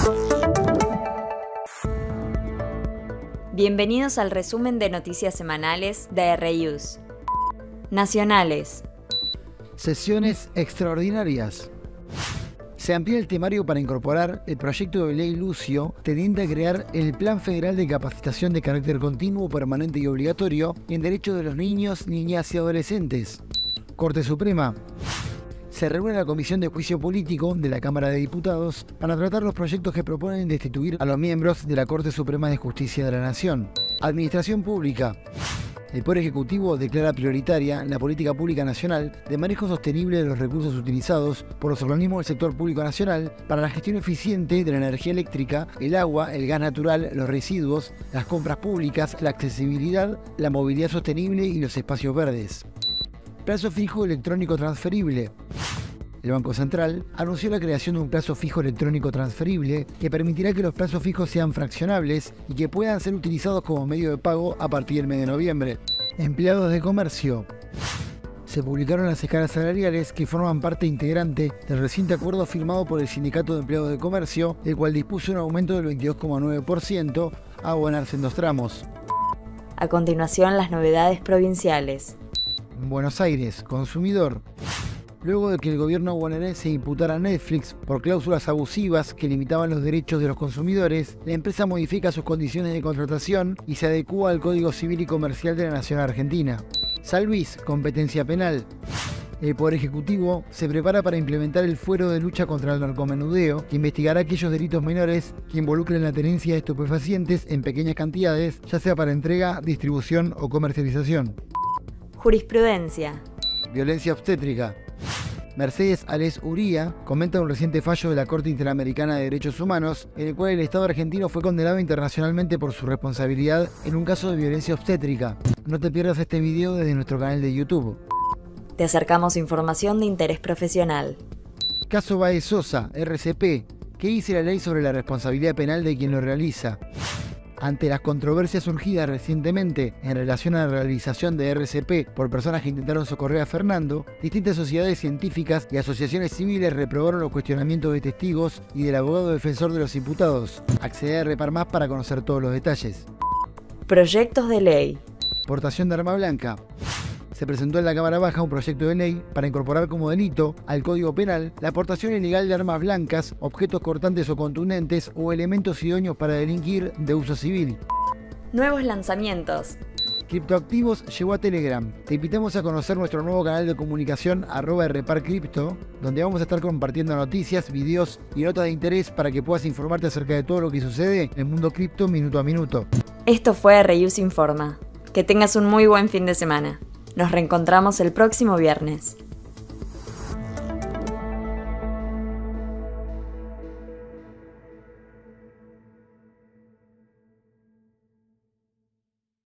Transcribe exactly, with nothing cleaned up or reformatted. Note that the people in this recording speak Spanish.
Bienvenidos al resumen de noticias semanales de ReUse. Nacionales. Sesiones extraordinarias. Se amplía el temario para incorporar el proyecto de ley Lucio, tendiente a crear el Plan Federal de Capacitación de Carácter Continuo, Permanente y Obligatorio en Derechos de los Niños, Niñas y Adolescentes. Corte Suprema. Se reúne la Comisión de Juicio Político de la Cámara de Diputados para tratar los proyectos que proponen destituir a los miembros de la Corte Suprema de Justicia de la Nación. Administración Pública. El Poder Ejecutivo declara prioritaria la política pública nacional de manejo sostenible de los recursos utilizados por los organismos del sector público nacional para la gestión eficiente de la energía eléctrica, el agua, el gas natural, los residuos, las compras públicas, la accesibilidad, la movilidad sostenible y los espacios verdes. Plazo fijo electrónico transferible. El Banco Central anunció la creación de un plazo fijo electrónico transferible que permitirá que los plazos fijos sean fraccionables y que puedan ser utilizados como medio de pago a partir del mes de noviembre. Empleados de comercio. Se publicaron las escalas salariales que forman parte integrante del reciente acuerdo firmado por el Sindicato de Empleados de Comercio, el cual dispuso un aumento del veintidós coma nueve por ciento a abonarse en dos tramos. A continuación, las novedades provinciales. Buenos Aires, consumidor. Luego de que el gobierno bonaerense imputara a Netflix por cláusulas abusivas que limitaban los derechos de los consumidores, la empresa modifica sus condiciones de contratación y se adecúa al Código Civil y Comercial de la Nación Argentina. San Luis, competencia penal. El Poder Ejecutivo se prepara para implementar el Fuero de Lucha contra el Narcomenudeo, que investigará aquellos delitos menores que involucren la tenencia de estupefacientes en pequeñas cantidades, ya sea para entrega, distribución o comercialización. Jurisprudencia. Violencia obstétrica. Mercedes Ales Uría comenta un reciente fallo de la Corte Interamericana de Derechos Humanos, en el cual el Estado argentino fue condenado internacionalmente por su responsabilidad en un caso de violencia obstétrica. No te pierdas este video desde nuestro canal de YouTube. Te acercamos información de interés profesional. Caso Baez Sosa, R C P. ¿Qué dice la ley sobre la responsabilidad penal de quien lo realiza? Ante las controversias surgidas recientemente en relación a la realización de R C P por personas que intentaron socorrer a Fernando, distintas sociedades científicas y asociaciones civiles reprobaron los cuestionamientos de testigos y del abogado defensor de los imputados. Accede a Repar Más para conocer todos los detalles. Proyectos de ley. Portación de arma blanca. Se presentó en la Cámara Baja un proyecto de ley para incorporar como delito al Código Penal la aportación ilegal de armas blancas, objetos cortantes o contundentes o elementos idóneos para delinquir de uso civil. Nuevos lanzamientos. Criptoactivos llegó a Telegram. Te invitamos a conocer nuestro nuevo canal de comunicación arroba reparcripto, donde vamos a estar compartiendo noticias, videos y notas de interés para que puedas informarte acerca de todo lo que sucede en el mundo cripto minuto a minuto. Esto fue ReUse Informa. Que tengas un muy buen fin de semana. Nos reencontramos el próximo viernes.